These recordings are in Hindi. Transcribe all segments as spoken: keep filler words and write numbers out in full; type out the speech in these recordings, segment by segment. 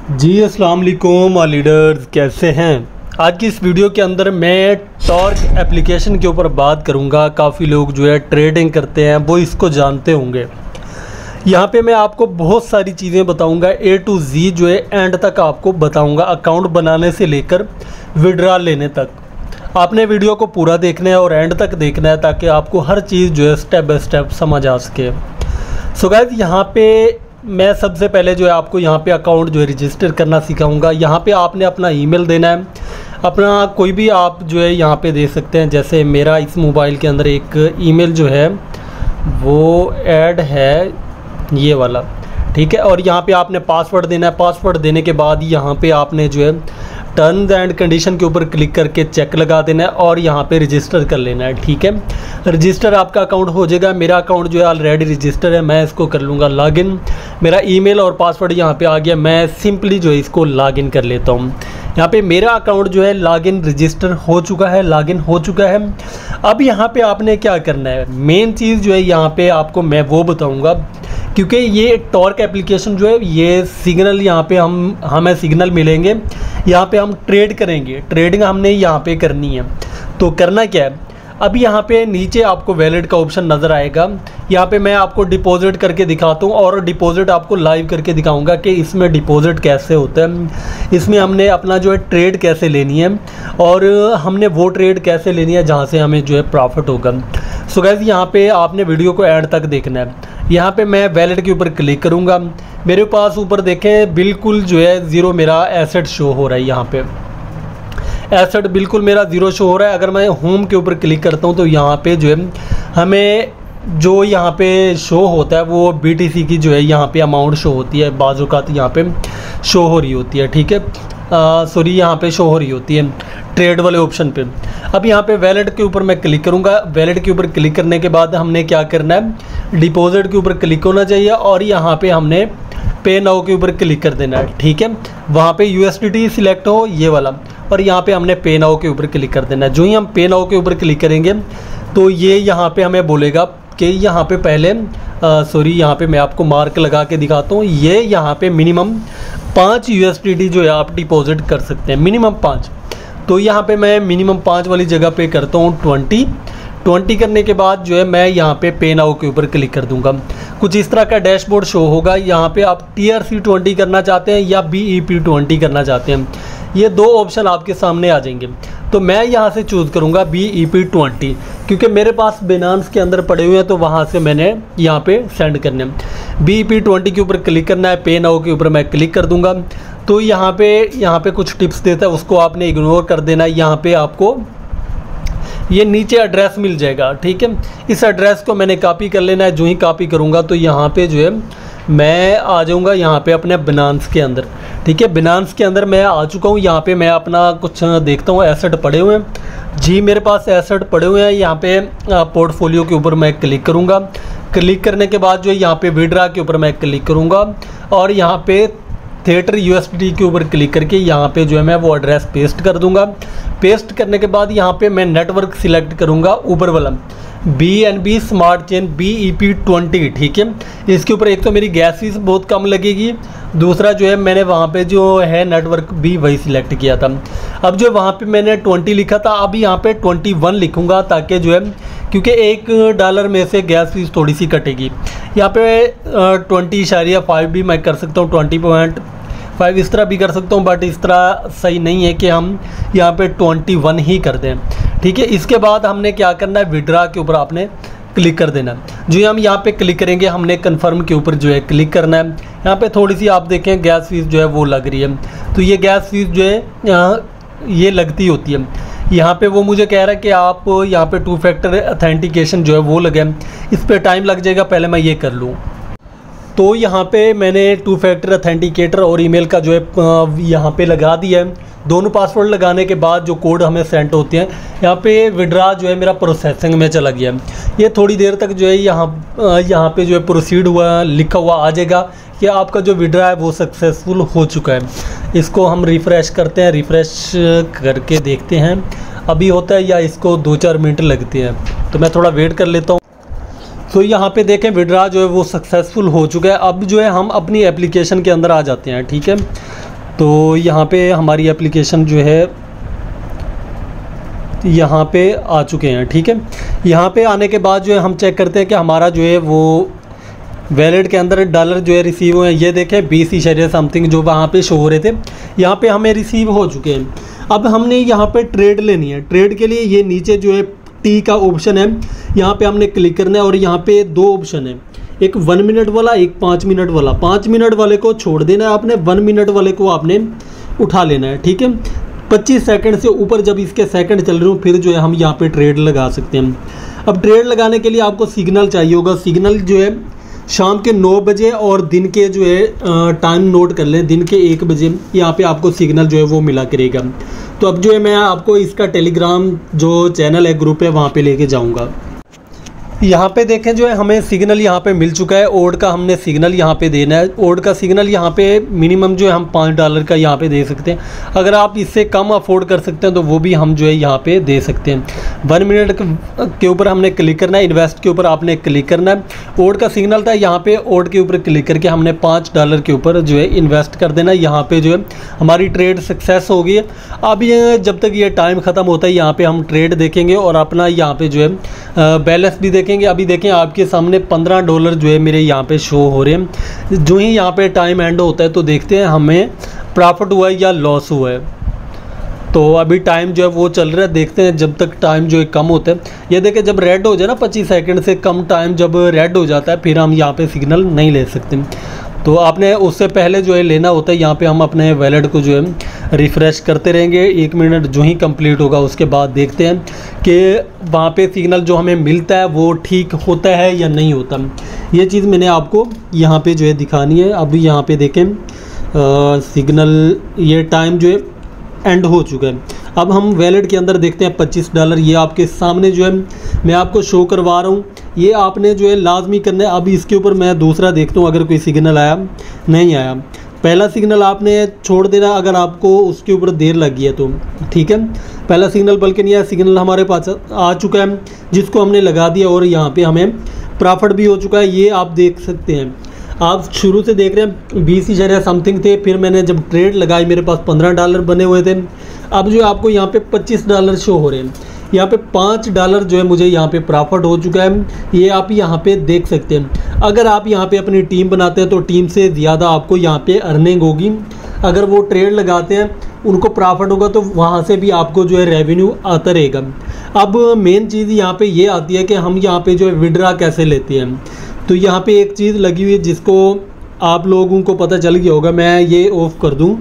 जी अस्सलाम वालेकुम लीडर्स, कैसे हैं। आज की इस वीडियो के अंदर मैं टॉर्क एप्लीकेशन के ऊपर बात करूंगा। काफ़ी लोग जो है ट्रेडिंग करते हैं वो इसको जानते होंगे। यहाँ पे मैं आपको बहुत सारी चीज़ें बताऊंगा, ए टू जी जो है एंड तक आपको बताऊंगा, अकाउंट बनाने से लेकर विड्रॉल लेने तक। आपने वीडियो को पूरा देखना है और एंड तक देखना है ताकि आपको हर चीज़ जो है स्टेप बाय स्टेप समझ आ सके। सो गाइस, यहाँ पे मैं सबसे पहले जो है आपको यहाँ पे अकाउंट जो है रजिस्टर करना सिखाऊंगा। यहाँ पे आपने अपना ईमेल देना है, अपना कोई भी आप जो है यहाँ पे दे सकते हैं। जैसे मेरा इस मोबाइल के अंदर एक ईमेल जो है वो ऐड है, ये वाला, ठीक है। और यहाँ पे आपने पासवर्ड देना है। पासवर्ड देने के बाद यहाँ पे आपने जो है टर्म्स एंड कंडीशन के ऊपर क्लिक करके चेक लगा देना है और यहाँ पे रजिस्टर कर लेना है, ठीक है। रजिस्टर आपका अकाउंट हो जाएगा। मेरा अकाउंट जो है ऑलरेडी रजिस्टर है, मैं इसको कर लूँगा लॉगिन। मेरा ईमेल और पासवर्ड यहाँ पे आ गया, मैं सिंपली जो है इसको लॉगिन कर लेता हूँ। यहाँ पे मेरा अकाउंट जो है लॉगिन रजिस्टर हो चुका है, लॉगिन हो चुका है। अब यहाँ पे आपने क्या करना है, मेन चीज़ जो है यहाँ पे आपको मैं वो बताऊँगा, क्योंकि ये टॉर्क एप्लीकेशन जो है ये सिग्नल यहाँ पे हम हमें सिग्नल मिलेंगे, यहाँ पे हम ट्रेड करेंगे। ट्रेडिंग हमने यहाँ पे करनी है। तो करना क्या है, अब यहाँ पे नीचे आपको वैलेट का ऑप्शन नज़र आएगा। यहाँ पे मैं आपको डिपॉजिट करके दिखाता हूँ और डिपॉजिट आपको लाइव करके दिखाऊंगा कि इसमें डिपॉजिट कैसे होता है, इसमें हमने अपना जो है ट्रेड कैसे लेनी है और हमने वो ट्रेड कैसे लेनी है जहाँ से हमें जो है प्रॉफिट होगा। सो गाइस, यहाँ पे आपने वीडियो को एंड तक देखना है। यहाँ पे मैं वैलेट के ऊपर क्लिक करूँगा। मेरे पास ऊपर देखें बिल्कुल जो है ज़ीरो मेरा एसेट शो हो रहा है। यहाँ पे एसेट बिल्कुल मेरा ज़ीरो शो हो रहा है। अगर मैं होम के ऊपर क्लिक करता हूँ तो यहाँ पे जो है हमें जो यहाँ पे शो होता है वो बीटीसी की जो है यहाँ पे अमाउंट शो होती है, बाज़ औक़ात यहाँ पे शो हो रही होती है, ठीक है। सॉरी, यहाँ पे शो हो रही होती है ट्रेड वाले ऑप्शन पे। अब यहाँ पे वैलेट के ऊपर मैं क्लिक करूँगा। वैलेट के ऊपर क्लिक करने के बाद हमने क्या करना है, डिपॉजिट के ऊपर क्लिक होना चाहिए और यहाँ पे हमने पे नाउ के ऊपर क्लिक कर देना है, ठीक है। वहाँ पे यूएसडीटी सिलेक्ट हो, ये वाला, और यहाँ पे हमने पे नाउ के ऊपर क्लिक कर देना है। जो ही हम पे नाउ के ऊपर क्लिक करेंगे तो ये यहाँ पे हमें बोलेगा कि यहाँ पे पहले सॉरी यहाँ पे मैं आपको मार्क लगा के दिखाता हूँ। ये यहाँ पे मिनिमम पाँच यूएसडीटी जो है आप डिपॉजिट कर सकते हैं, मिनिमम पाँच। तो यहाँ पे मैं मिनिमम पाँच वाली जगह पे करता हूँ ट्वेंटी। ट्वेंटी करने के बाद जो है मैं यहाँ पे पे नाउ के ऊपर क्लिक कर दूंगा। कुछ इस तरह का डैशबोर्ड शो होगा। यहाँ पे आप टी आर सी ट्वेंटी करना चाहते हैं या बी ई पी ट्वेंटी करना चाहते हैं, ये दो ऑप्शन आपके सामने आ जाएंगे। तो मैं यहाँ से चूज़ करूँगा बी ई पी ट्वेंटी, क्योंकि मेरे पास बिनांस के अंदर पड़े हुए हैं तो वहाँ से मैंने यहाँ पे सेंड करने हैं। बी ई पी ट्वेंटी के ऊपर क्लिक करना है, पे नाउ के ऊपर मैं क्लिक कर दूँगा। तो यहाँ पे यहाँ पे कुछ टिप्स देता है, उसको आपने इग्नोर कर देना है। यहाँ पे आपको ये नीचे एड्रेस मिल जाएगा, ठीक है। इस एड्रेस को मैंने कॉपी कर लेना है। जो ही कॉपी करूँगा तो यहाँ पे जो है मैं आ जाऊँगा यहाँ पे अपने बिनांस के अंदर, ठीक है। बिनांस के अंदर मैं आ चुका हूँ। यहाँ पे मैं अपना कुछ देखता हूँ, एसेट पड़े हुए हैं जी, मेरे पास एसेट पड़े हुए हैं। यहाँ पे पोर्टफोलियो के ऊपर मैं क्लिक करूँगा। क्लिक करने के बाद जो है यहाँ पे विड्रॉ के ऊपर मैं क्लिक करूँगा और यहाँ पे थिएटर यूएसडीटी के ऊपर क्लिक करके यहाँ पे जो है मैं वो एड्रेस पेस्ट कर दूंगा। पेस्ट करने के बाद यहाँ पे मैं नेटवर्क सिलेक्ट करूँगा, ऊपर वाला B N B smart chain B E P twenty, ठीक है। इसके ऊपर एक तो मेरी गैस फीस बहुत कम लगेगी, दूसरा जो है मैंने वहाँ पे जो है नेटवर्क भी वही सिलेक्ट किया था। अब जो वहाँ पे मैंने ट्वेंटी लिखा था, अब यहाँ पे ट्वेंटी वन लिखूँगा ताकि जो है, क्योंकि एक डॉलर में से गैस फीस थोड़ी सी कटेगी। यहाँ पे ट्वेंटी इशारिया फाइव भी मैं कर सकता हूँ, ट्वेंटी पॉइंट फाइव इस तरह भी कर सकता हूँ, बट इस तरह सही नहीं है कि हम यहाँ पे ट्वेंटी वन ही कर दें, ठीक है। इसके बाद हमने क्या करना है, विड्रॉ के ऊपर आपने क्लिक कर देना। जो हम यहाँ पे क्लिक करेंगे हमने कन्फर्म के ऊपर जो है क्लिक करना है। यहाँ पे थोड़ी सी आप देखें गैस फीस जो है वो लग रही है, तो ये गैस फीस जो है यहाँ ये लगती होती है। यहाँ पे वो मुझे कह रहा है कि आप यहाँ पे टू फैक्टर अथेंटिकेशन जो है वो लगे, इस पर टाइम लग जाएगा, पहले मैं ये कर लूँ। तो यहाँ पे मैंने टू फैक्टर अथेंटिकेटर और ईमेल का जो है यहाँ पे लगा दिया है। दोनों पासवर्ड लगाने के बाद जो कोड हमें सेंड होते हैं, यहाँ पे विड्रॉ जो है मेरा प्रोसेसिंग में चला गया। ये थोड़ी देर तक जो है यहाँ यहाँ पे जो है प्रोसीड हुआ लिखा हुआ आ जाएगा कि आपका जो विड्रॉ है वो सक्सेसफुल हो चुका है। इसको हम रिफ़्रेश करते हैं, रिफ़्रेश करके देखते हैं अभी होता है या इसको दो चार मिनट लगते हैं, तो मैं थोड़ा वेट कर लेता हूँ। तो यहाँ पे देखें विड्रॉ जो है वो सक्सेसफुल हो चुका है। अब जो है हम अपनी एप्लीकेशन के अंदर आ जाते हैं, ठीक है। तो यहाँ पे हमारी एप्लीकेशन जो है यहाँ पे आ चुके हैं। ठीक है, यहाँ पे आने के बाद जो है हम चेक करते हैं कि हमारा जो है वो वैलेट के अंदर डॉलर जो है रिसीव हुए हैं। ये देखें बीस इशारे समथिंग जो वहाँ पे शो हो रहे थे, यहाँ पे हमें रिसीव हो चुके हैं। अब हमने यहाँ पे ट्रेड लेनी है। ट्रेड के लिए ये नीचे जो है टी का ऑप्शन है, यहाँ पे हमने क्लिक करना है और यहाँ पे दो ऑप्शन है, एक वन मिनट वाला, एक पाँच मिनट वाला। पाँच मिनट वाले को छोड़ देना है आपने, वन मिनट वाले को आपने उठा लेना है। ठीक है, पच्चीस सेकंड से ऊपर जब इसके सेकंड चल रहे हो फिर जो है हम यहाँ पे ट्रेड लगा सकते हैं। अब ट्रेड लगाने के लिए आपको सिग्नल चाहिए होगा। सिग्नल जो है शाम के नौ बजे और दिन के जो है टाइम नोट कर लें, दिन के एक बजे यहाँ पे आपको सिग्नल जो है वो मिला करेगा। तो अब जो है मैं आपको इसका टेलीग्राम जो चैनल है, ग्रुप है, वहाँ पे लेके जाऊँगा। यहाँ पे देखें जो है हमें सिग्नल यहाँ पे मिल चुका है। ओड का हमने सिग्नल यहाँ पे देना है। ओड का सिग्नल यहाँ पे मिनिमम जो है हम पाँच डॉलर का यहाँ पे दे सकते हैं। अगर आप इससे कम अफोर्ड कर सकते हैं तो वो भी हम जो है यहाँ पे दे सकते हैं। वन मिनट के ऊपर हमने क्लिक करना है, इन्वेस्ट के ऊपर आपने क्लिक करना है। ओड का सिग्नल था, यहाँ पे ओड के ऊपर क्लिक करके हमने पाँच डॉलर के ऊपर जो है इन्वेस्ट कर देना। यहाँ पे जो है हमारी ट्रेड सक्सेस हो गई है। अब ये जब तक ये टाइम ख़त्म होता है यहाँ पे हम ट्रेड देखेंगे और अपना यहाँ पे जो है बैलेंस भी देखेंगे। अभी देखें आपके सामने पंद्रह डॉलर जो है मेरे यहाँ पे शो हो रहे हैं। जो ही यहाँ पे टाइम एंड होता है तो देखते हैं हमें प्रॉफिट हुआ है या लॉस हुआ है। तो अभी टाइम जो है वो चल रहा है, देखते हैं जब तक टाइम जो है कम होता है। ये देखें जब रेड हो जाए ना, पच्चीस सेकंड से कम टाइम जब रेड हो जाता है फिर हम यहाँ पे सिग्नल नहीं ले सकते। तो आपने उससे पहले जो है लेना होता है। यहाँ पे हम अपने वैलेट को जो है रिफ़्रेश करते रहेंगे। एक मिनट जो ही कंप्लीट होगा उसके बाद देखते हैं कि वहाँ पे सिग्नल जो हमें मिलता है वो ठीक होता है या नहीं होता। ये चीज़ मैंने आपको यहाँ पे जो है दिखानी है। अभी यहाँ पे देखें आ, सिग्नल ये टाइम जो है एंड हो चुका है। अब हम वैलेट के अंदर देखते हैं पच्चीस डॉलर ये आपके सामने जो है मैं आपको शो करवा रहा हूँ। ये आपने जो है लाजमी करना है। अब इसके ऊपर मैं दूसरा देखता हूँ अगर कोई सिग्नल आया, नहीं आया। पहला सिग्नल आपने छोड़ देना अगर आपको उसके ऊपर देर लगी है तो। ठीक है, पहला सिग्नल बल्कि नहीं आया, सिग्नल हमारे पास आ चुका है जिसको हमने लगा दिया और यहाँ पे हमें प्रॉफिट भी हो चुका है। ये आप देख सकते हैं, आप शुरू से देख रहे हैं बीस इशारे समथिंग थे, फिर मैंने जब ट्रेड लगाई मेरे पास पंद्रह डॉलर बने हुए थे। अब जो आपको यहाँ पे पच्चीस डॉलर शो हो रहे हैं। यहाँ पे पाँच डॉलर जो है मुझे यहाँ पे प्रॉफिट हो चुका है। ये आप यहाँ पे देख सकते हैं। अगर आप यहाँ पे अपनी टीम बनाते हैं तो टीम से ज़्यादा आपको यहाँ पे अर्निंग होगी। अगर वो ट्रेड लगाते हैं उनको प्रॉफिट होगा तो वहाँ से भी आपको जो है रेवेन्यू आता रहेगा। अब मेन चीज़ यहाँ पे ये आती है कि हम यहाँ पे जो है विड्रा कैसे लेते हैं। तो यहाँ पे एक चीज़ लगी हुई है जिसको आप लोगों को पता चल गया होगा। मैं ये ऑफ़ कर दूँ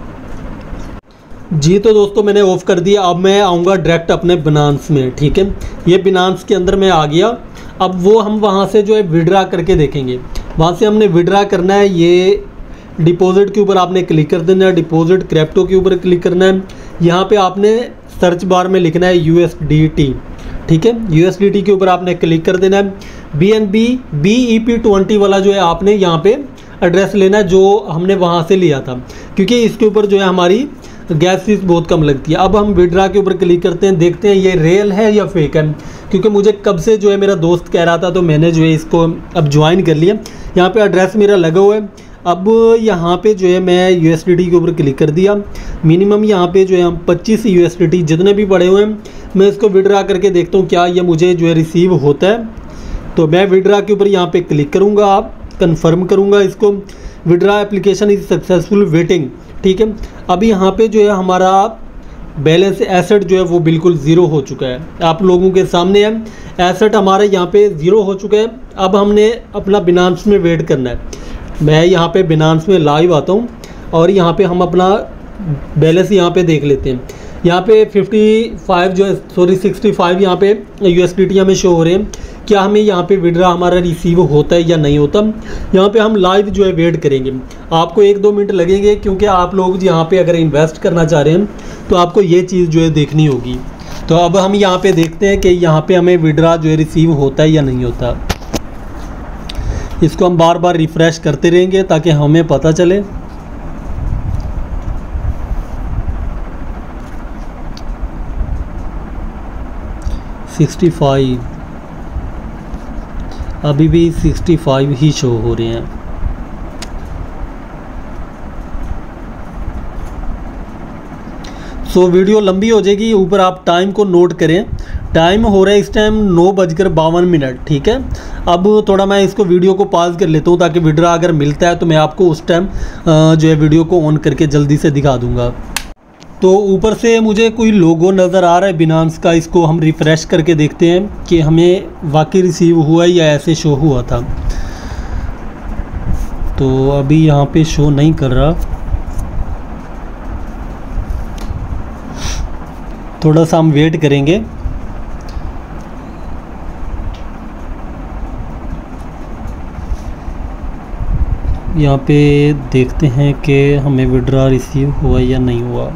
जी। तो दोस्तों मैंने ऑफ़ कर दिया। अब मैं आऊँगा डायरेक्ट अपने बिनांस में। ठीक है, ये बिनांस के अंदर मैं आ गया। अब वो हम वहाँ से जो है विड्रा करके देखेंगे। वहाँ से हमने विड्रा करना है। ये डिपॉजिट के ऊपर आपने क्लिक कर देना है, डिपॉजिट क्रिप्टो के ऊपर क्लिक करना है। यहाँ पे आपने सर्च बार में लिखना है यू एस डी टी। ठीक है, यू एस डी टी के ऊपर आपने क्लिक कर देना है। B N B B E P twenty वाला जो है आपने यहाँ पे एड्रेस लेना है जो हमने वहाँ से लिया था, क्योंकि इसके ऊपर जो है हमारी गैस फीस बहुत कम लगती है। अब हम विड्रा के ऊपर क्लिक करते हैं, देखते हैं ये रियल है या फेक है, क्योंकि मुझे कब से जो है मेरा दोस्त कह रहा था तो मैंने जो है इसको अब ज्वाइन कर लिया। यहाँ पे एड्रेस मेरा लगा हुआ है। अब यहाँ पे जो है मैं यू एस डी टी के ऊपर क्लिक कर दिया। मिनिमम यहाँ पे जो है हम पच्चीस यू एस डी टी जितने भी पड़े हुए हैं मैं इसको विड्रा करके देखता हूँ क्या ये मुझे जो है रिसीव होता है। तो मैं विड्रा के ऊपर यहाँ पे क्लिक करूँगा, आप कंफर्म करूँगा इसको। Withdraw application is successful waiting. ठीक है, अभी यहाँ पे जो है हमारा बैलेंस एसेट जो है वो बिल्कुल ज़ीरो हो चुका है, आप लोगों के सामने है। एसेट हमारे यहाँ पे ज़ीरो हो चुका है। अब हमने अपना बिनांस में वेट करना है। मैं यहाँ पे बिनांस में लाइव आता हूँ और यहाँ पे हम अपना बैलेंस यहाँ पे देख लेते हैं। यहाँ पे पचपन जो है सॉरी पैंसठ यहाँ पे यूएसडीटी हमें शो हो रहे हैं। क्या हमें यहाँ पे विड्रा हमारा रिसीव होता है या नहीं होता, यहाँ पे हम लाइव जो है वेट करेंगे। आपको एक दो मिनट लगेंगे क्योंकि आप लोग यहाँ पे अगर इन्वेस्ट करना चाह रहे हैं तो आपको ये चीज़ जो है देखनी होगी। तो अब हम यहाँ पे देखते हैं कि यहाँ पे हमें विड्रा जो है रिसीव होता है या नहीं होता। इसको हम बार बार रिफ़्रेश करते रहेंगे ताकि हमें पता चले। पैंसठ अभी भी पैंसठ ही शो हो रहे हैं। सो वीडियो लंबी हो जाएगी। ऊपर आप टाइम को नोट करें, टाइम हो रहा है इस टाइम नौ बजकर बावन मिनट, ठीक है। अब थोड़ा मैं इसको वीडियो को पॉज कर लेता हूँ ताकि विड्रा अगर मिलता है तो मैं आपको उस टाइम जो है वीडियो को ऑन करके जल्दी से दिखा दूँगा। तो ऊपर से मुझे कोई लोगो नज़र आ रहा है बिनांस का, इसको हम रिफ़्रेश करके देखते हैं कि हमें वाकई रिसीव हुआ या ऐसे शो हुआ था। तो अभी यहाँ पे शो नहीं कर रहा, थोड़ा सा हम वेट करेंगे। यहाँ पे देखते हैं कि हमें विड्रा रिसीव हुआ या नहीं हुआ।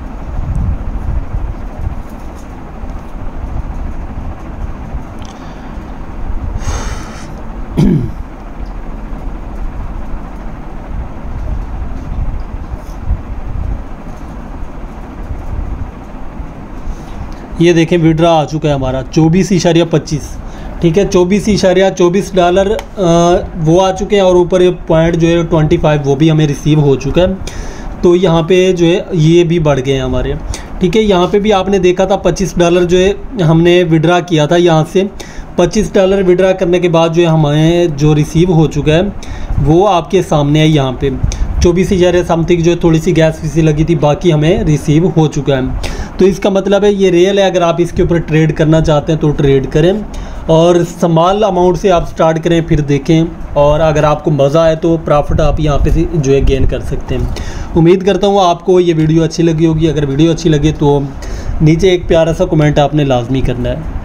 ये देखें विड्रा आ चुका है हमारा चौबीस इशारिया पच्चीस, ठीक है। चौबीस इशारिया चौबीस डॉलर वो आ चुके हैं और ऊपर पॉइंट जो है ट्वेंटी फाइव वो भी हमें रिसीव हो चुका है। तो यहाँ पे जो है ये भी बढ़ गए हैं हमारे, ठीक है। यहाँ पे भी आपने देखा था पच्चीस डॉलर जो है हमने विड्रा किया था, यहाँ से पच्चीस डॉलर विड्रा करने के बाद जो है हमें जो रिसीव हो चुका है वो आपके सामने है। यहाँ पे चौबीस हज़ार समथिंग जो है थोड़ी सी गैस फीस लगी थी, बाकी हमें रिसीव हो चुका है। तो इसका मतलब है ये रियल है। अगर आप इसके ऊपर ट्रेड करना चाहते हैं तो ट्रेड करें और स्मॉल अमाउंट से आप स्टार्ट करें, फिर देखें, और अगर आपको मज़ा आए तो प्रॉफिट आप यहाँ पे जो है गेन कर सकते हैं। उम्मीद करता हूँ आपको ये वीडियो अच्छी लगी होगी। अगर वीडियो अच्छी लगी तो नीचे एक प्यारा सा कमेंट आपने लाजमी करना है।